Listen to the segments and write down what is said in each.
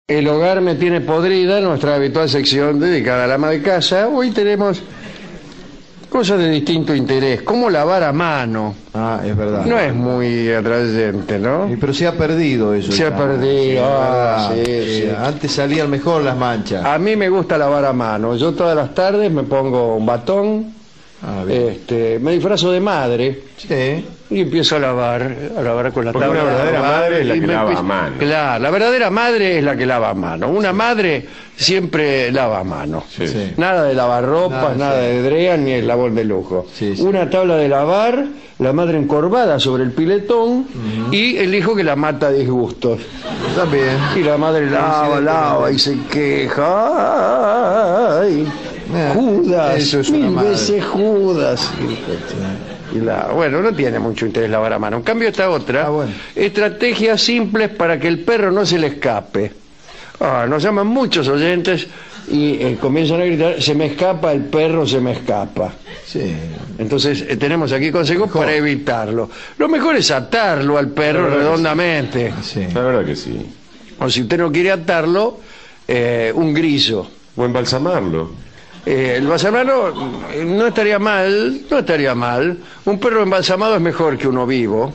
El hogar me tiene podrida, nuestra habitual sección dedicada al ama de casa. Hoy tenemos cosas de distinto interés, como lavar a mano. Ah, es verdad. No es muy atrayente, ¿no? Pero se ha perdido eso. Se ha ya. perdido. Es Ah, verdad. sí. Antes salían mejor las manchas. A mí me gusta lavar a mano. Yo todas las tardes me pongo un batón, Ah, bien. me disfrazo de madre Sí. y empiezo a lavar con la Porque tabla. una verdadera de lavar, madre es la y que me lava a empiezo- mano. Claro, la verdadera madre es la que lava a mano. Una madre siempre lava a mano. Sí. Sí. Nada de lavarropas, nada sí. de Drean ni el labón de lujo. Sí, sí. Una tabla de lavar, la madre encorvada sobre el piletón y el hijo que la mata a disgustos. También. Y la madre lava y se queja. Ay, Judas, eso es una mil madre. veces Judas. Bueno, no tiene mucho interés lavar a mano. En cambio esta otra, Ah, bueno. estrategias simples para que el perro no se le escape. Nos llaman muchos oyentes y comienzan a gritar, se me escapa el perro, se me escapa. Sí. Entonces tenemos aquí consejos para evitarlo. Lo mejor es atarlo al perro redondamente. Sí. La verdad que sí. O si usted no quiere atarlo, un griso. O embalsamarlo. El embalsamado no estaría mal, no estaría mal. Un perro embalsamado es mejor que uno vivo.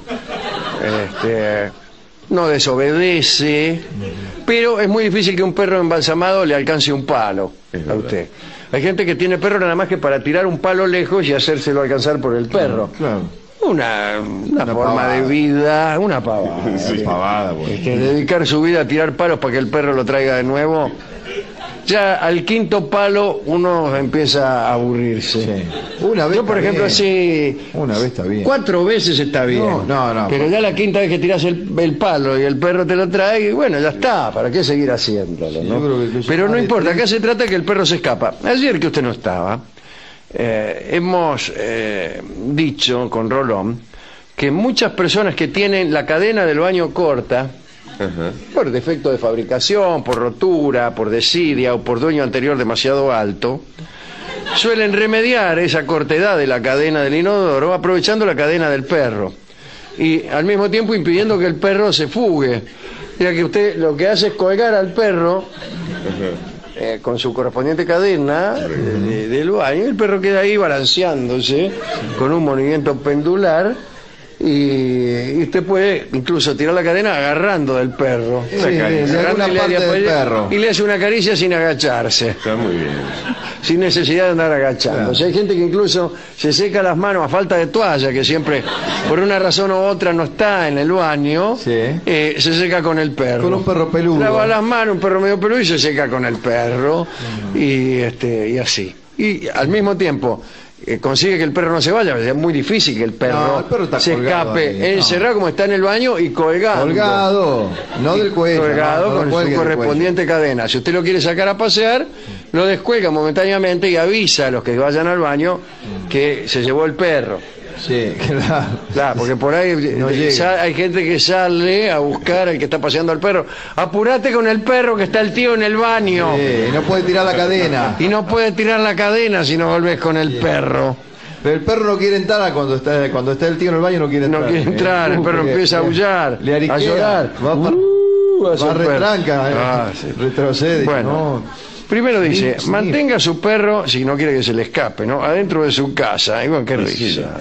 No desobedece, pero es muy difícil que un perro embalsamado le alcance un palo Es a verdad. usted. Hay gente que tiene perro nada más que para tirar un palo lejos y hacérselo alcanzar por el perro. Claro. Una forma pavada. de vida, una pavada. Sí. Pavada, bueno. Dedicar su vida a tirar palos para que el perro lo traiga de nuevo. Ya al quinto palo uno empieza a aburrirse. Sí. Una vez Yo, por está ejemplo, bien. así Una vez está bien. 4 veces está bien. No, Pero ya la quinta vez que tiras el palo y el perro te lo trae, bueno, ya está. ¿Para qué seguir haciéndolo? ¿no? yo creo que Pero no más de importa, acá 3. se trata que el perro se escapa. Ayer que usted no estaba, hemos dicho con Rolón que muchas personas que tienen la cadena del baño corta, Ajá. por defecto de fabricación, por rotura, por desidia o por dueño anterior demasiado alto, suelen remediar esa cortedad de la cadena del inodoro aprovechando la cadena del perro y al mismo tiempo impidiendo que el perro se fugue, ya que usted lo que hace es colgar al perro con su correspondiente cadena del baño, y el perro queda ahí balanceándose con un movimiento pendular. Y usted puede incluso tirar la cadena agarrando del perro. Sí, de Agarrando alguna y le parte haría- del perro. y le hace una caricia sin agacharse, Está muy bien. sin necesidad de andar agachándose. Claro. Hay gente que incluso se seca las manos a falta de toalla, que siempre por una razón u otra no está en el baño, Sí. se seca con el perro. Con un perro peludo. Lava las manos, un perro medio peludo, y se seca con el perro, y así. Y al mismo tiempo consigue que el perro no se vaya, es muy difícil que el No, perro, el perro está se colgado escape ahí, no. encerrado como está en el baño y colgado. Colgado. No del cuello. Colgado no, no con cuelgue su del correspondiente cadena. Si usted lo quiere sacar a pasear, lo descuelga momentáneamente y avisa a los que vayan al baño que se llevó el perro. cuello. Sí, claro. Claro, porque por ahí No llega. hay gente que sale a buscar al que está paseando al perro. Apurate con el perro que está el tío en el baño. Sí, no puede tirar la cadena. Y no puede tirar la cadena si no volvés con el perro. Pero el perro no quiere entrar cuando está el tío en el baño, no quiere No entrar. quiere entrar, el perro Porque empieza a aullar, le ariquea, a llorar. Hace va un perro. retranca, Ah, sí. retrocede. Bueno, no. primero dice, Sí, sí. mantenga a su perro, si no quiere que se le escape, ¿no? Adentro de su casa. Y bueno, qué risa.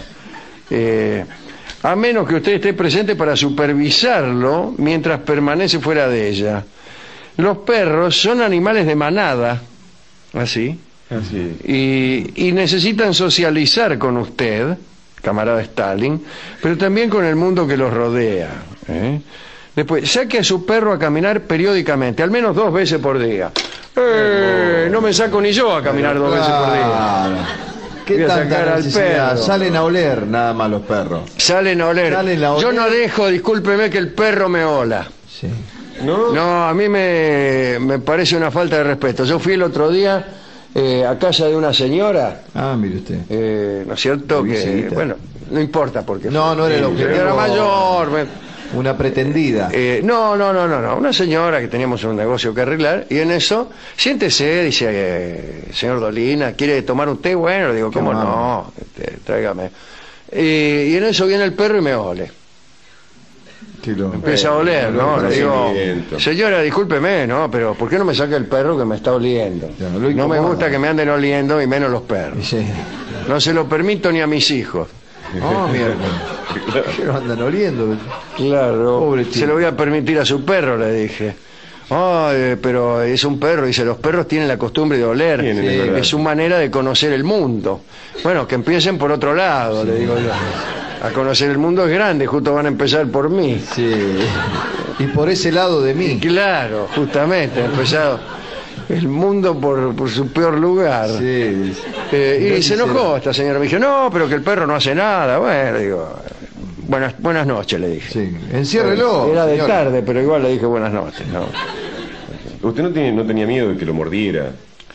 A menos que usted esté presente para supervisarlo mientras permanece fuera de ella. Los perros son animales de manada, así, Así. y necesitan socializar con usted, camarada Stalin, pero también con el mundo que los rodea. Después, saque a su perro a caminar periódicamente, al menos 2 veces por día. No me saco ni yo a caminar 2 veces por día. Claro. ¿Qué Voy a tanta sacar al necesidad? perro. Salen a oler nada más los perros. Salen a oler. Salen a oler. Yo no dejo, discúlpeme, que el perro me ola. Sí. ¿No? No, a mí me parece una falta de respeto. Yo fui el otro día a casa de una señora, Ah, mire usted. ¿no es cierto? De Que, visita. bueno, no importa porque No, no era el objetivo. era mayor. Una pretendida. No, una señora que teníamos un negocio que arreglar, y en eso, siéntese, dice, señor Dolina, ¿quiere tomar un té? Bueno, le digo, ¿cómo amable. no? Tráigame. Y en eso viene el perro y me ole. Empieza a oler, ¿no? Le digo, conocimiento. señora, discúlpeme, ¿no? Pero ¿por qué no me saca el perro que me está oliendo? Claro, lo No me incomoda. gusta que me anden oliendo y menos los perros. Sí. No se lo permito ni a mis hijos. Oh, mira. Pero andan oliendo. Claro, Pobre chico. se lo voy a permitir a su perro, le dije. Ay, pero es un perro, dice, los perros tienen la costumbre de oler, Tienen, es verdad. es su manera de conocer el mundo. Bueno, que empiecen por otro lado, le digo yo. A conocer el mundo es grande, justo van a empezar por mí. Sí. Y por ese lado de mí. Claro, justamente, ha empezado el mundo por su peor lugar. Sí. Y se enojó esta señora, me dijo, no, pero que el perro no hace nada. Bueno, digo, buenas noches, le dije. Sí. Enciérrelo. Era de señor. tarde, pero igual le dije buenas noches. ¿No? ¿Usted no tenía miedo de que lo mordiera?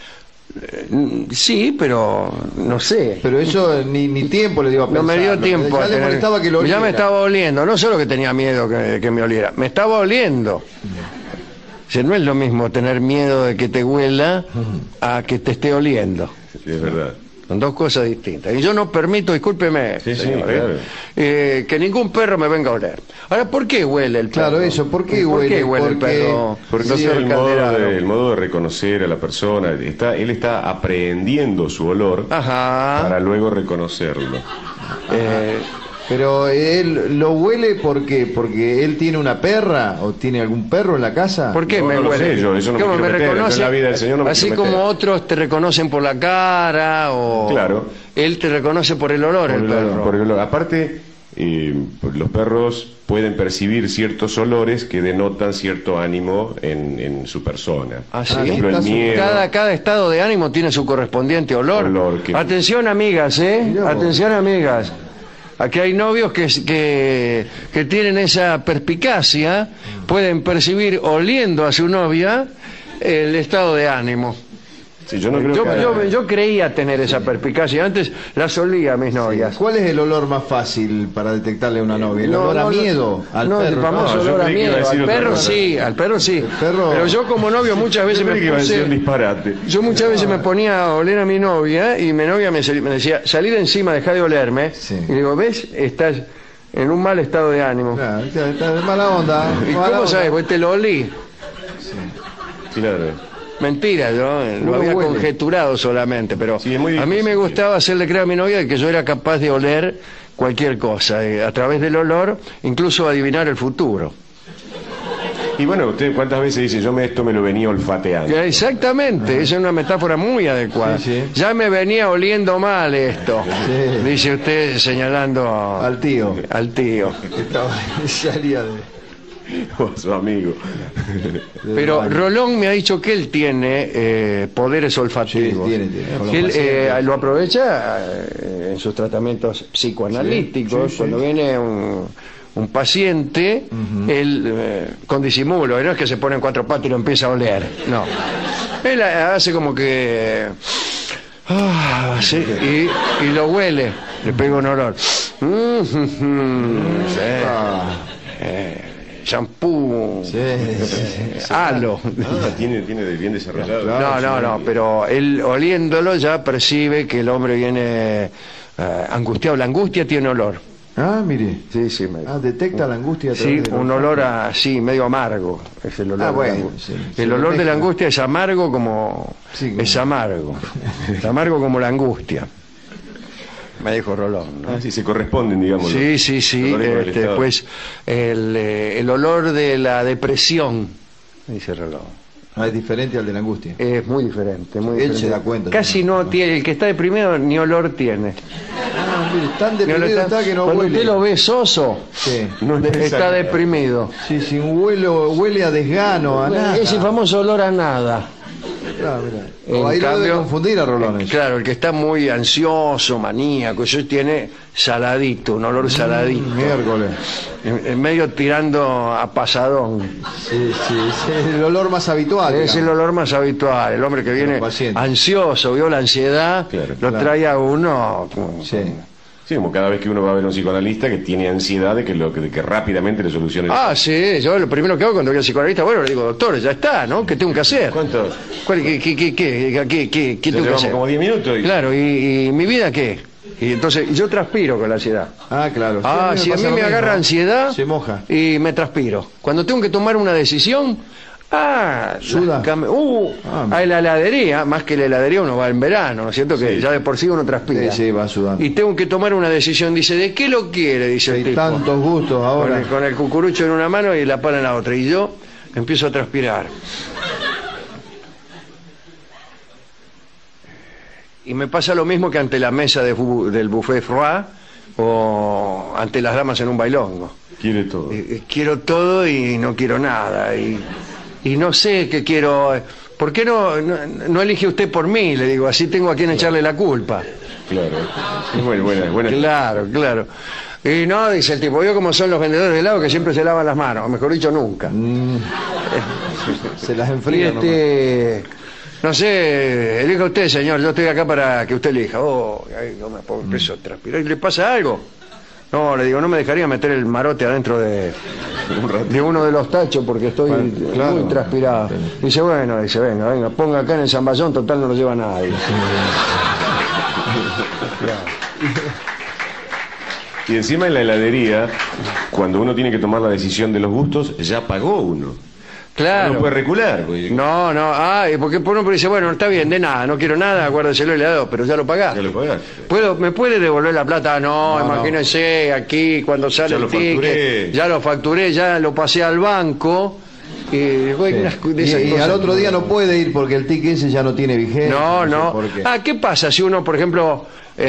Sí, pero no sé. Pero eso ni tiempo le dio a No pensar. me dio tiempo. Ya a le tener- molestaba que lo Ya oliera. me estaba oliendo. No solo que tenía miedo que me oliera, me estaba oliendo. O sea, no es lo mismo tener miedo de que te huela a que te esté oliendo. Sí, es verdad. Son dos cosas distintas. Y yo no permito, discúlpeme, Sí, sí, señor, claro. que ningún perro me venga a oler. Ahora, ¿por qué huele el perro? Claro, eso, ¿por qué huele? el Porque- perro? Porque Sí, es el Calderaro. modo de reconocer a la persona. Él está aprehendiendo su olor Ajá. para luego reconocerlo. Pero él lo huele porque él tiene una perra o tiene algún perro en la casa. ¿Por qué No, me no lo huele? sé, yo eso no me ¿Cómo quiero meter, yo en la vida del Señor no me así quiero como meter. otros te reconocen por la cara o Claro. él te reconoce por el olor, el perro. Por el olor. Aparte, los perros pueden percibir ciertos olores que denotan cierto ánimo en su persona. Ah, ¿sí? Por ejemplo, el Está su- miedo. Cada estado de ánimo tiene su correspondiente olor. Olor que- Atención, amigas, Mirá vos. Atención, amigas. Aquí hay novios que tienen esa perspicacia, pueden percibir oliendo a su novia el estado de ánimo. Sí, yo no creo que... Yo creía tener esa perspicacia, antes las olía a mis novias. ¿Cuál es el olor más fácil para detectarle a una novia? ¿El olor a miedo? Al no, perro. el famoso No, yo olor a creí que iba a miedo. decir Al otra perro cosa. sí, al perro sí. perro- Pero yo como novio muchas veces Yo me creí que iba a decir un puse... disparate. Yo muchas veces me ponía a oler a mi novia y mi novia me decía, salí de encima, dejá de olerme. Sí. Y digo, ¿ves? Estás en un mal estado de ánimo. Claro, está de mala onda. ¿Y mala cómo onda. sabes? Pues te lo olí. Claro. Mentira, yo lo Uno había huele. conjeturado solamente, pero Sí, es muy a mí me difícil, gustaba hacerle creer a mi novia que yo era capaz de oler cualquier cosa, a través del olor, incluso adivinar el futuro. Y bueno, usted cuántas veces dice, esto me lo venía olfateando. Exactamente, esa es una metáfora muy adecuada. Sí, sí. Ya me venía oliendo mal esto, Sí. dice usted señalando Al tío. al tío. Estaba- salía de... O a su amigo. Pero Rolón me ha dicho que él tiene poderes olfativos. Sí, tiene, con los Que él pacientes. lo aprovecha en sus tratamientos psicoanalíticos. Sí, sí, sí. Cuando viene un paciente, él con disimulo, no es que se pone en cuatro patas y lo empieza a oler, no. Él hace como que... sí, y lo huele, le pega un olor. Sí. Ah, Shampoo, sí, sí. halo. Ah, tiene bien desarrollado. No, pero él oliéndolo ya percibe que el hombre viene angustiado. La angustia tiene olor. Ah, mire. Sí, Detecta la angustia. a través sí, del un olfato. olor así, medio amargo. Es el olor de la bueno, angustia. sí, El se olor de la mezcla. angustia es amargo como... Sí, como- Es amargo. Es amargo como la angustia. Me dijo Rolón, ¿no? Ah, sí, se corresponden, digamos. Sí. Olores con el estado. Pues el olor de la depresión, dice Rolón. Ah, es diferente al de la angustia. Es muy diferente, muy Él diferente. se da cuenta Casi también. no tiene, el que está deprimido ni olor tiene. Ah, mire, tan Ni olor deprimido está que no Cuando huele. usted lo ve soso, Sí. No es está necesario. deprimido. Sí, sin huele a desgano, a nada. Ese famoso olor a nada. Claro, mira. En Ahí lo debe cambio, confundir a Rolones. Claro, el que está muy ansioso, maníaco, eso tiene saladito, un olor saladito. Miércoles. En medio tirando a pasadón. Sí, es el olor más habitual. Es el digamos. olor más habitual. El hombre que viene pacientes. ansioso, vio la ansiedad, Claro, lo trae a uno. Sí. Sí, como cada vez que uno va a ver a un psicoanalista que tiene ansiedad de que rápidamente le solucione. Ah, sí, yo lo primero que hago cuando voy al psicoanalista, bueno, le digo, doctor, ya está, ¿no? ¿Qué tengo que hacer? ¿Cuánto? ¿Qué Ya tengo que llevamos hacer? como 10 minutos. Claro, ¿y mi vida qué? Y entonces yo transpiro con la ansiedad. Ah, claro. Sí, Ah, si a mí pasa lo me mismo. agarra ansiedad Se moja. y me transpiro. Cuando tengo que tomar una decisión, ¿Suda? a la heladería, más que la heladería uno va en verano, ¿no es cierto? Que Sí. ya de por sí uno transpira. Sí, va sudando. Y tengo que tomar una decisión. Dice, ¿de qué lo quiere? Dice el Hay tipo. tantos gustos Con ahora. con el cucurucho en una mano y la pala en la otra. Y yo empiezo a transpirar. Y me pasa lo mismo que ante la mesa del buffet froid o ante las damas en un bailongo. Quiere todo. Quiero todo y no quiero nada. Y no sé qué quiero. ¿Por qué no elige usted por mí? Le digo, así tengo a quien echarle la culpa. Claro. Es buena. Claro, claro. Y no, dice el tipo, vio cómo son los vendedores de helado que siempre se lavan las manos, o mejor dicho, nunca. Se las Y enfría. no sé, elija usted, señor, yo estoy acá para que usted elija. Oh, ay, no me pongo empiezo a transpirar. ¿Y le pasa algo? No, le digo, no me dejaría meter el marote adentro de uno de los tachos porque estoy Claro. muy transpirado. Dice, bueno, venga, ponga acá en el zamballón, total no lo lleva nadie. Y encima en la heladería, cuando uno tiene que tomar la decisión de los gustos, ya pagó uno. Claro. No puede recular. Porque No, porque uno dice, bueno, está bien, de nada, no quiero nada, guárdeselo el helado, pero ya lo pagaste. ya lo pagaste. ¿Me puede devolver la plata? No, No, imagínese, aquí cuando sale Ya el lo ticket, facturé. ya lo facturé, ya lo pasé al banco. Y, bueno, de esas Y cosas. al otro día no puede ir porque el ticket ese ya no tiene vigencia. No, sé no. por qué. ¿Qué pasa si uno, por ejemplo,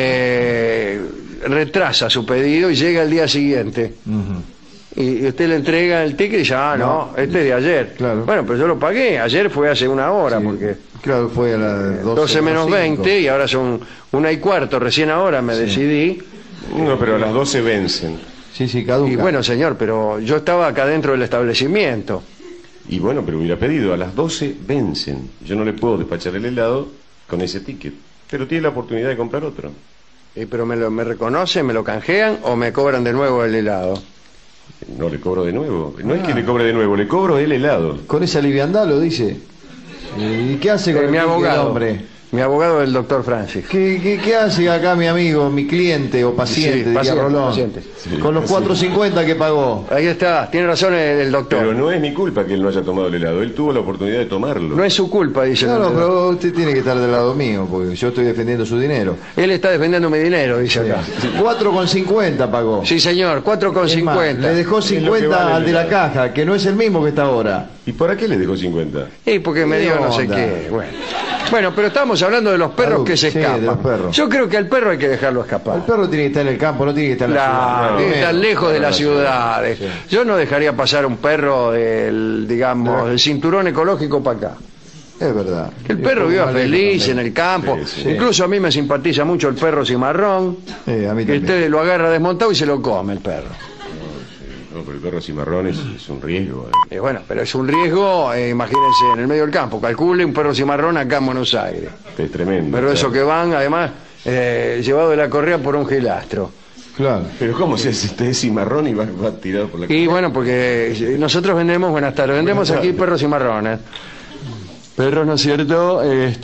retrasa su pedido y llega el día siguiente? Ujú. Y usted le entrega el ticket y dice, no, este es de ayer. Claro. Bueno, pero yo lo pagué, ayer fue hace una hora, Sí, porque claro, fue a las 12 menos 20 y ahora son 1:15, recién ahora me decidí. No, pero a las 12 vencen. Sí, caduca. Y bueno, señor, pero yo estaba acá dentro del establecimiento. Y bueno, pero hubiera pedido, a las 12 vencen. Yo no le puedo despachar el helado con ese ticket. Pero tiene la oportunidad de comprar otro. Pero me reconocen, me lo canjean o me cobran de nuevo el helado. No le cobro de nuevo. No es que le cobre de nuevo, le cobro el helado. Con esa liviandad lo dice. ¿Y qué hace con Mi el abogado, hombre? mi abogado es el doctor Francis. ¿Qué hace acá mi amigo, mi cliente o paciente, Sí, diría paciente, Rolón? paciente. Sí, Con los 4.50 que pagó. Ahí está, tiene razón el doctor. Pero no es mi culpa que él no haya tomado el helado. Él tuvo la oportunidad de tomarlo. No es su culpa, dice el No, doctor. pero usted tiene que estar del lado mío, porque yo estoy defendiendo su dinero. Él está defendiendo mi dinero, dice acá. 4.50 pagó. Sí, señor, Es más, 4,50. le dejó Es lo que 50 vale al el de la helado. caja, que no es el mismo que está ahora. ¿Y para qué le dejó 50? Y porque me ¿Qué dio no sé onda? qué. Bueno, pero estamos hablando de los perros Salud. que se Sí, escapan. de los perros. Yo creo que al perro hay que dejarlo escapar. El perro tiene que estar en el campo, no tiene que estar en la ciudad. Claro, Primero. está lejos de las la ciudades. Sí. Yo no dejaría pasar un perro del cinturón ecológico para acá. Es verdad. Que el perro viva Más lejos feliz también. en el campo. Sí, sí. Incluso a mí me simpatiza mucho el perro cimarrón, A mí que también. usted lo agarra desmontado y se lo come el perro. No, pero el perro cimarrón es un riesgo. Y bueno, pero es un riesgo, imagínense, en el medio del campo. Calcule un perro cimarrón acá en Buenos Aires. Es tremendo. Pero eso que van, además, llevado de la correa por un gilastro. Claro. Pero ¿cómo se hace este cimarrón y va tirado por la Y bueno, porque nosotros vendemos, buenas tardes, vendemos aquí perros cimarrones. Perros, ¿no es cierto?,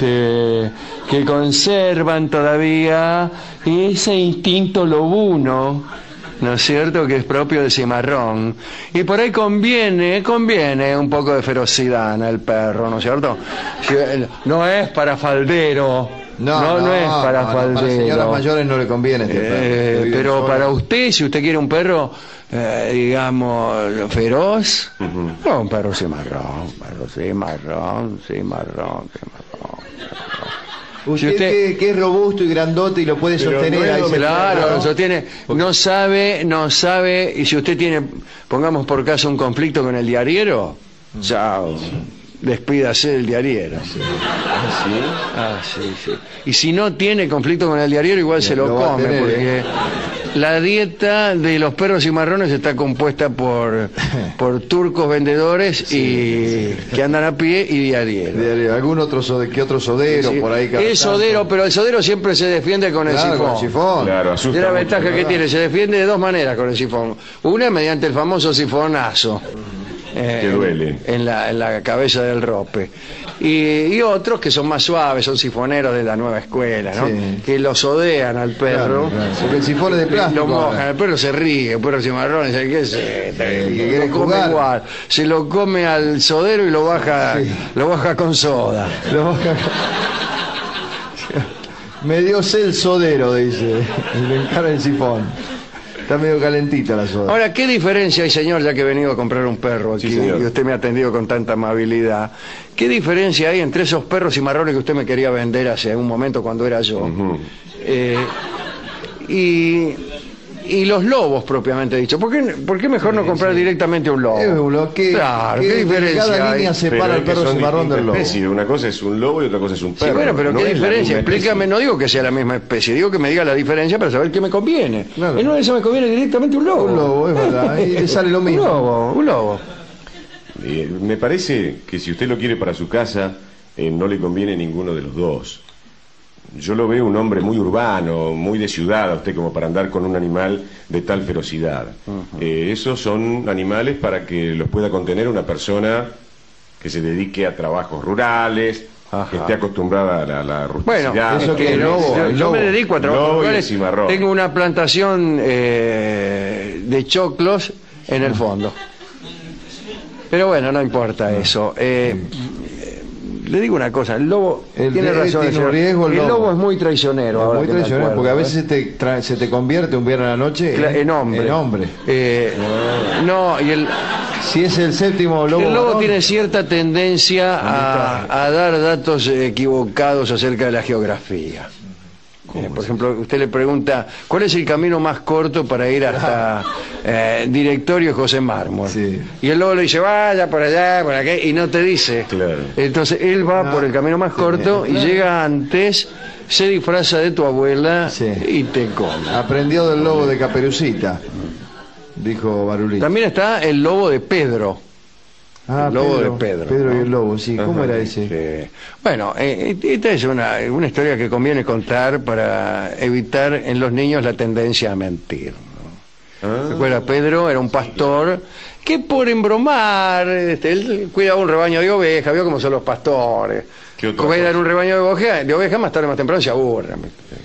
que conservan todavía ese instinto lobuno, ¿no es cierto?, que es propio del cimarrón. Y por ahí conviene un poco de ferocidad en el perro, ¿no es cierto? No es para faldero. No es para faldero. Para señoras mayores no le conviene este perro. Que vive Pero sola. para usted, si usted quiere un perro, digamos, feroz, no, un perro cimarrón. Usted, si usted- que es robusto y grandote y lo puede Pero sostener no es ahí lo sentado. Claro, lo sostiene, no sabe, y si usted tiene, pongamos por caso un conflicto con el diariero, chao, despídase del diariero. Sí. Y si no tiene conflicto con el diariero, igual se lo lo va a come, tener, porque la dieta de los perros cimarrones está compuesta por turcos vendedores y que andan a pie y diarieros. ¿Algún otro ¿qué otro sodero Sí, por ahí? cada es tanto? sodero, pero el sodero siempre se defiende con el Claro, sifón. con el sifón. Claro, Y asusta la mucho, ventaja que ¿verdad? tiene, se defiende de dos maneras con el sifón. Una mediante el famoso sifonazo. Que duele. en la cabeza del rope. Y otros que son más suaves, son sifoneros de la nueva escuela, ¿no? Sí. Que lo sodean al perro. Claro, porque el sifón es de plástico. Lo mojan, ahora. el perro se ríe, el perro cimarrón, ¿qué es esto? que Y quiere lo come jugar. igual. Se lo come al sodero y lo baja, Sí. lo baja con soda. Me dio sed el sodero, dice. Y le encara el sifón. Está medio calentita la soda. Ahora, ¿qué diferencia hay, señor, ya que he venido a comprar un perro aquí Sí, señor. y usted me ha atendido con tanta amabilidad? ¿Qué diferencia hay entre esos perros cimarrones que usted me quería vender hace un momento cuando era yo? Ujú. Y los lobos, propiamente dicho. ¿Por qué mejor no comprar directamente un lobo? Es un lobo. Claro, ¿qué que diferencia cada hay? línea separa Pero al es que perro son cimarrón del distintas lobo. especies. Una cosa es un lobo y otra cosa es un perro. Sí, bueno, pero No ¿qué es la diferencia? misma Explícame, especie. no digo que sea la misma especie, digo que me diga la diferencia para saber qué me conviene. Claro. En una de esas me conviene directamente un lobo. Un lobo, es verdad. Y le sale lo mismo. Un lobo. Me parece que si usted lo quiere para su casa, no le conviene ninguno de los dos. Yo lo veo un hombre muy urbano, muy de ciudad, a usted como para andar con un animal de tal ferocidad. Esos son animales para que los pueda contener una persona que se dedique a trabajos rurales, Ajá. que esté acostumbrada a la Bueno, rusticidad. eso que el lobo, yo, el yo lobo. me dedico a trabajar Lobo y el rurales. cimarrón. Tengo una plantación de choclos en el fondo. Pero bueno, no importa eso. Le digo una cosa, el lobo tiene razón. tiene señor. un riesgo, el lobo es muy traicionero. Es ahora muy que me traicionero, acuerdo, porque a ¿eh? veces se te convierte un viernes a la noche En hombre. En hombre. No, y Si es el séptimo lobo. el lobo varón, tiene cierta tendencia a dar datos equivocados acerca de la geografía. Por ejemplo, usted le pregunta, ¿cuál es el camino más corto para ir hasta Directorio José Mármol? Sí. Y el lobo le dice, vaya por allá, por aquí, y no te dice. Claro. Entonces él va por el camino más corto y llega antes, se disfraza de tu abuela Sí. y te come. Aprendió del lobo de Caperucita, dijo Barulí. También está el lobo de Pedro. el lobo de Pedro, Pedro ¿no? y el lobo, sí. ¿Cómo Ajá, era ese? Sí. Bueno, esta es una historia que conviene contar para evitar en los niños la tendencia a mentir. Ah, Recuerda, Pedro era un pastor que por embromar, él cuidaba un rebaño de ovejas, vio cómo son los pastores. ¿Qué otra Cuidan cosa? un rebaño de ovejas, más tarde más temprano se aburren.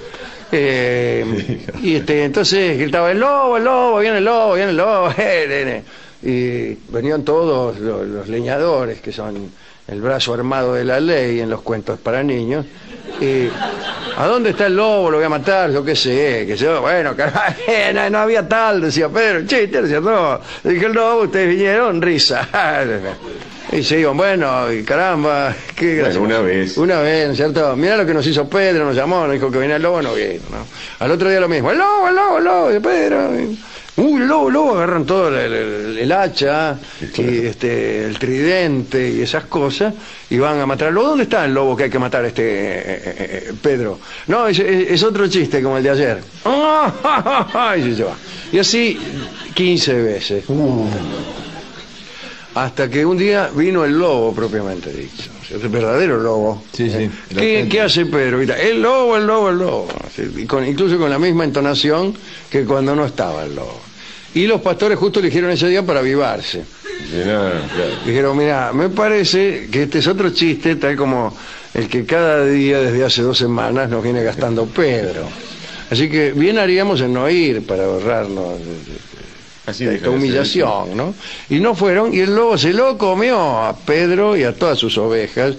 Y entonces gritaba, el lobo, viene el lobo, viene el lobo. Y venían todos los leñadores, que son el brazo armado de la ley en los cuentos para niños. Y, ¿a dónde está el lobo? Lo voy a matar, yo qué sé, bueno, caray, no había tal, decía Pedro, chiste, decía, no, dije el lobo, ustedes vinieron, risa. Y se iban, bueno, y caramba, qué gracioso. Una vez. Una vez, ¿no es cierto? Mirá lo que nos hizo Pedro, nos llamó, nos dijo que venía el lobo, no vino, ¿no? Al otro día lo mismo, el lobo, de Pedro. El lobo, agarran todo el hacha, y el tridente y esas cosas, y van a matar al lobo. ¿Dónde está el lobo que hay que matar, Pedro? No, es otro chiste como el de ayer. Y se va. Y así 15 veces. Hasta que un día vino el lobo propiamente dicho. El verdadero lobo. Sí, sí. ¿Qué hace Pedro? Mira, el lobo. Y incluso con la misma entonación que cuando no estaba el lobo. Y los pastores justo eligieron ese día para avivarse. de nada, claro. Dijeron, mira, me parece que este es otro chiste, tal como el que cada día desde hace 2 semanas nos viene gastando Pedro. Así que bien haríamos en no ir para ahorrarnos Así esta deja de ser humillación, ¿no? Y no fueron, y el lobo se lo comió a Pedro y a todas sus ovejas.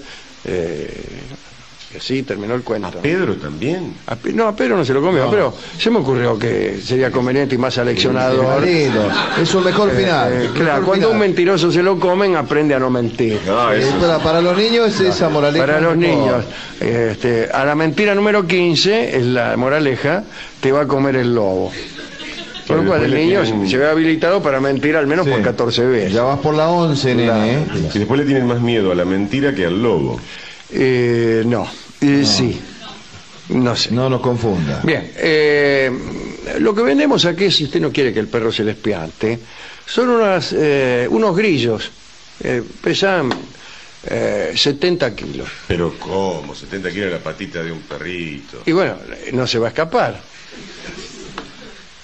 Y así terminó el cuento. ¿A Pedro también? A Pedro no se lo comió, pero se me ocurrió que sería conveniente y más aleccionador. Lindo. Es un mejor final. Claro, Mejor cuando un final. mentiroso se lo comen, aprende a no mentir. No, eso Para los niños es esa moraleja. Para los mejor. niños, a la mentira número 15, es la moraleja, te va a comer el lobo. Por lo Pero cual el después le niño tienen- se ve habilitado para mentir al menos Sí. por 14 veces. Ya vas por la 11, nene. Y después le tienen más miedo a la mentira que al lobo. No, sí, no sé. No nos confunda. Bien, lo que vendemos aquí, si usted no quiere que el perro se les piante, son unos grillos, pesan 70 kilos. Pero ¿cómo? 70 kilos en la patita de un perrito. Y bueno, no se va a escapar. No,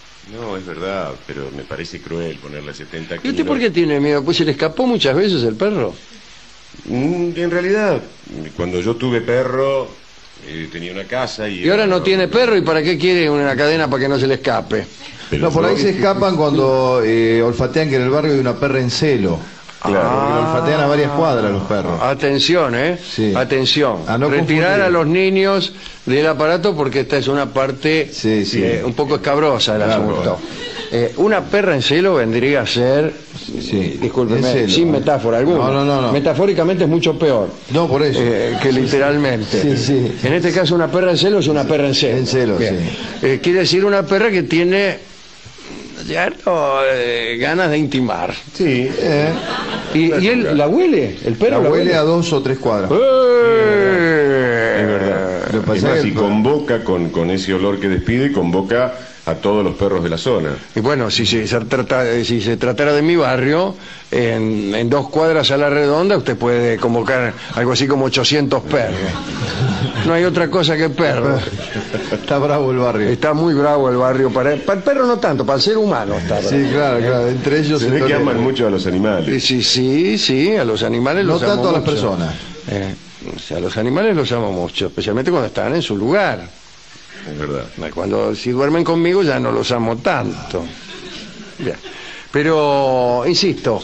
No, es verdad, pero me parece cruel ponerle 70 ¿Y kilos. usted por qué tiene miedo? Pues se le escapó muchas veces el perro. En realidad, cuando yo tuve perro, tenía una casa y... Y ahora no tiene perro, ¿y para qué quiere una cadena para que no se le escape? Pero No, por ahí yo- se escapan cuando olfatean que en el barrio hay una perra en celo. Claro. Porque lo olfatean a varias cuadras los perros. Atención, Sí. Atención. A no Retirar confundir. a los niños del aparato porque esta es una parte Sí, sí. un poco escabrosa del Claro. asunto. Una perra en celo vendría a ser, Sí, discúlpeme, en celo. sin metáfora alguna. No. Metafóricamente es mucho peor No, por eso. que literalmente. Sí, sí. En este caso una perra en celo es una perra en celo. En celo, Bien. Quiere decir una perra que tiene cierto, ganas de intimar. Sí, ¿Y él la huele? ¿El perro La la huele a 2 o 3 cuadras. ¡Eh! es verdad. Lo que pasa Es es más, que y el- convoca con ese olor que despide, convoca a todos los perros de la zona. Y bueno, si se tratara de mi barrio, en 2 cuadras a la redonda usted puede convocar algo así como 800 perros. No hay otra cosa que perros. Está bravo el barrio. Está muy bravo el barrio. Para el perro no tanto, para el ser humano está bravo. Sí, claro. Entre ellos Se ve que toleran. aman mucho a los animales. Sí, a los animales No los amo tanto a las mucho. personas. O sea, a los animales los amo mucho, especialmente cuando están en su lugar. Es verdad. Cuando si duermen conmigo ya no los amo tanto. Bien. Pero, insisto,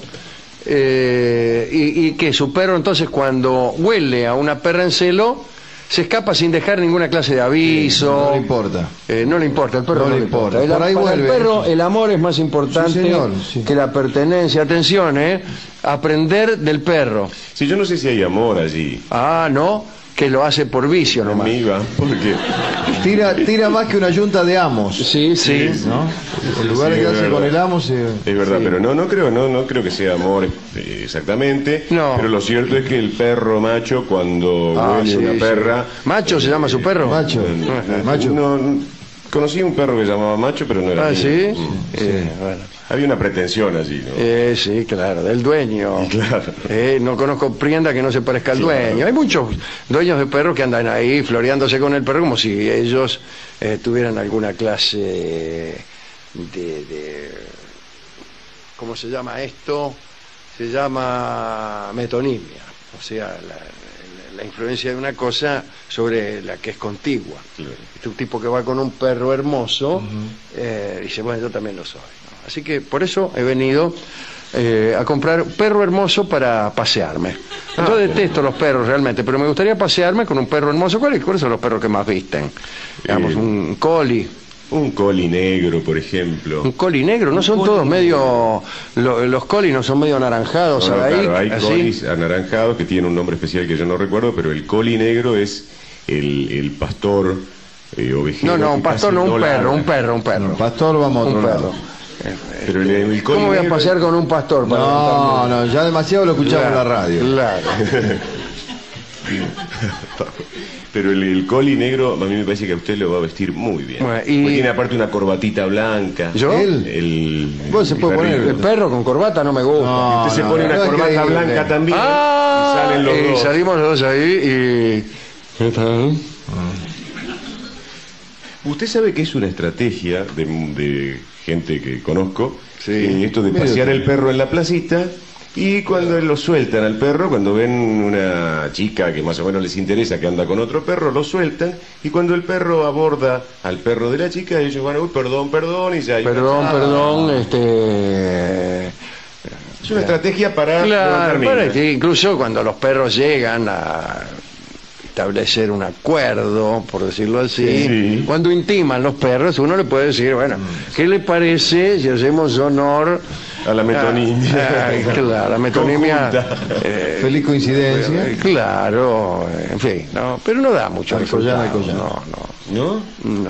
y que su perro entonces cuando huele a una perra en celo, se escapa sin dejar ninguna clase de aviso. No le importa. No le importa, el perro No no, le le importa. importa. Por ahí Para el vuelve. perro el amor es más importante Sí, señor, sí. que la pertenencia. Atención, aprender del perro. Sí, yo no sé si hay amor allí. No, que lo hace por vicio nomás. Amiga, porque... Tira más que una yunta de amos. Sí. ¿No? El lugar Sí, que es hace verdad. con el amo se... Es verdad, pero no creo que sea amor exactamente. No. Pero lo cierto es que el perro macho cuando huele Sí, una sí. perra... ¿Macho se llama su perro? Macho. Macho. No, conocí un perro que se llamaba Macho, pero no era mío. ¿Sí? Mm. Bueno. Había una pretensión allí, ¿no? Sí, claro, del dueño. Claro. No conozco prienda que no se parezca al dueño. Hay muchos dueños de perros que andan ahí floreándose con el perro como si ellos tuvieran alguna clase de... ¿Cómo se llama esto? Se llama metonimia. O sea, la influencia de una cosa sobre la que es contigua. Claro. Este un tipo que va con un perro hermoso, dice, bueno, yo también lo soy, ¿no? Así que por eso he venido a comprar perro hermoso para pasearme. Yo detesto los perros realmente, pero me gustaría pasearme con un perro hermoso. ¿Cuáles son los perros que más visten? Digamos, un collie. Un coli negro, por ejemplo. Un collie negro, no son todos medio... los collies no son medio anaranjados, No, no, ahí, claro, hay así. colis anaranjados que tienen un nombre especial que yo no recuerdo, pero el coli negro es el pastor ovejero. No, un que pastor, casi no, un perro, un ladra. perro, un perro. Pastor, vamos a Un otro perro. lado. Pero el coli ¿Cómo voy a negro- pasear con un pastor? Para No, ya demasiado lo escuchamos en la radio. Claro. Pero el coli negro a mí me parece que a usted lo va a vestir muy bien. Bueno, Porque y- tiene aparte una corbatita blanca. ¿Yo? Él. Vos se el puede poner- perrito. El perro con corbata no me gusta. No, Usted se no, pone no, una no es corbata creíble. blanca también. Ah, y salen los dos. salimos los dos ahí y... ¿Qué tal? Usted sabe que es una estrategia de gente que conozco, Sí. esto de Mire pasear usted. el perro en la placita y cuando lo sueltan al perro, cuando ven una chica que más o menos les interesa que anda con otro perro, lo sueltan y cuando el perro aborda al perro de la chica, ellos van, uy, perdón, y ya hay una Perdón, charla. perdón, Es una estrategia para Claro, levantar minas. que incluso cuando los perros llegan a establecer un acuerdo, por decirlo así, Sí. cuando intiman los perros, uno le puede decir, bueno, ¿qué le parece si hacemos honor A la metonimia. Claro, la metonimia. Conjunta. Feliz coincidencia. Claro, en fin, no, pero no da mucho Alcoyana, resultado. Alcoyana. ¿No? No.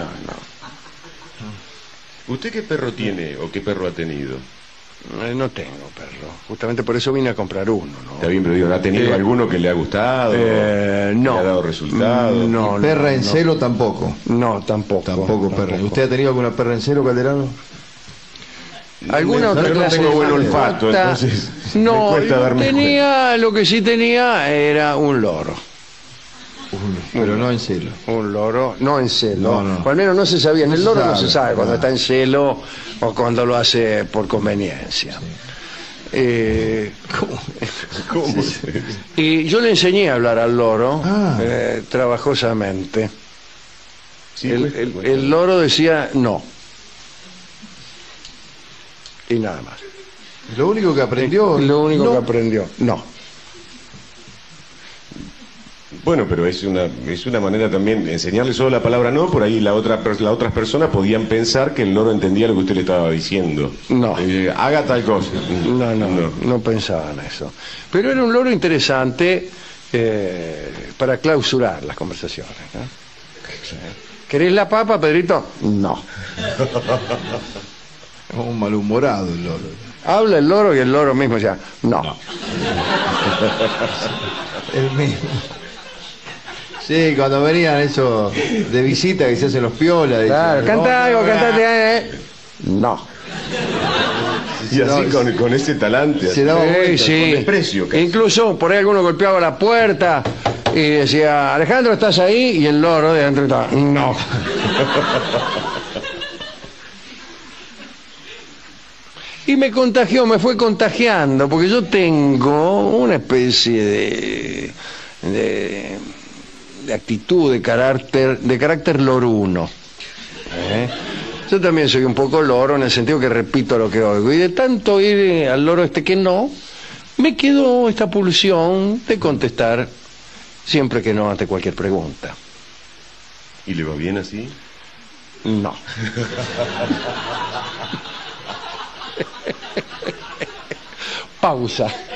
¿Usted qué perro tiene o qué perro ha tenido? No tengo perro, justamente por eso vine a comprar uno, ¿no? Está bien, pero digo, ¿ha tenido alguno que le ha gustado? No. ¿Le ha dado resultado? No, Perra en no. celo tampoco. No, tampoco. Tampoco perra. ¿Usted ha tenido alguna perra en celo, Calderano? ¿Alguna otra Yo no clase tengo de buen mascota? olfato, entonces me No, cuesta darme lo que sí tenía era un loro. Pero no en celo. Un loro, no en celo. No. O al menos no se sabía. En No el se loro no sabe, se sabe cuando no. está en celo o cuando lo hace por conveniencia. ¿Cómo? Y yo le enseñé a hablar al loro Ah. trabajosamente. Sí, El loro decía no. Y nada más. Lo único que aprendió. Lo único no. que aprendió, no. Bueno, pero es una manera también, enseñarle solo la palabra no, por ahí las otras personas podían pensar que el loro entendía lo que usted le estaba diciendo. No. Haga tal cosa. No pensaba en eso. Pero era un loro interesante para clausurar las conversaciones, ¿no? ¿Querés la papa, Pedrito? No. Un malhumorado el loro. Habla el loro y el loro mismo decía, no. El mismo. Sí, cuando venían eso de visita que se hacen los piolas. Claro, dicen, canta algo, cantate. No. Y así con ese talante. Se daba vuelta, Sí. con desprecio, casi. Incluso por ahí alguno golpeaba la puerta y decía, Alejandro, ¿estás ahí? Y el loro de adentro estaba, no. Y me contagió, me fue contagiando, porque yo tengo una especie de actitud, de carácter loruno. Yo también soy un poco loro en el sentido que repito lo que oigo. Y de tanto oír al loro que no, me quedó esta pulsión de contestar siempre que no ante cualquier pregunta. ¿Y le va bien así? No. Pausa.